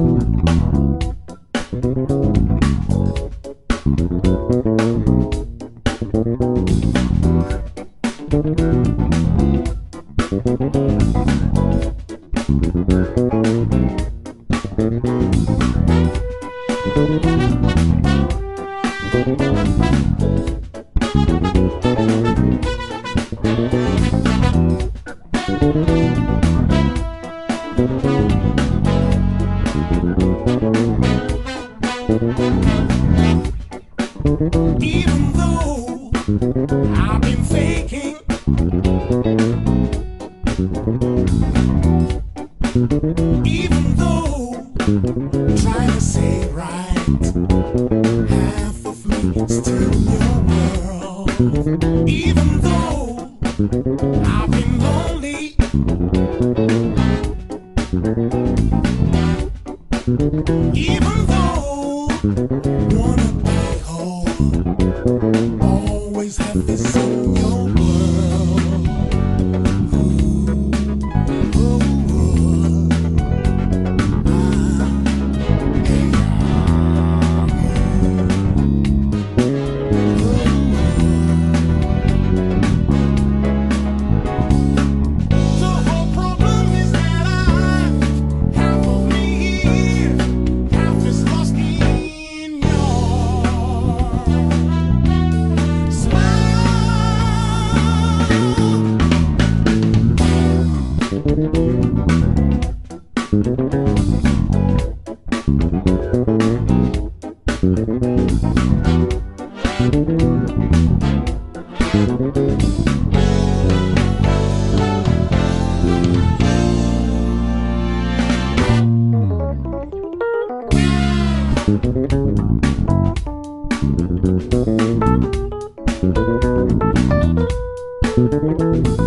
Even though I've been faking, even though trying to say it right, half of me is still in your world. Even though I've been lonely, even though wanna be whole, always have this in your world. Thank you.